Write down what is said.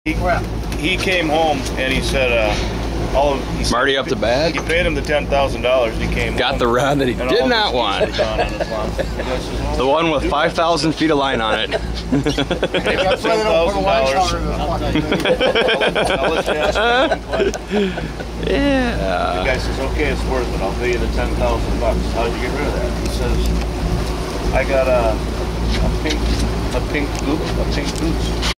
He came home and he said, Marty up the bag? He paid him the $10,000. He came Got home, the rod that he did not want. The one with 5,000 feet of line on it. $10,000. Yeah. The guy says, okay, it's worth it. I'll pay you the $10,000. How'd you get rid of that? He says, I got a pink goose.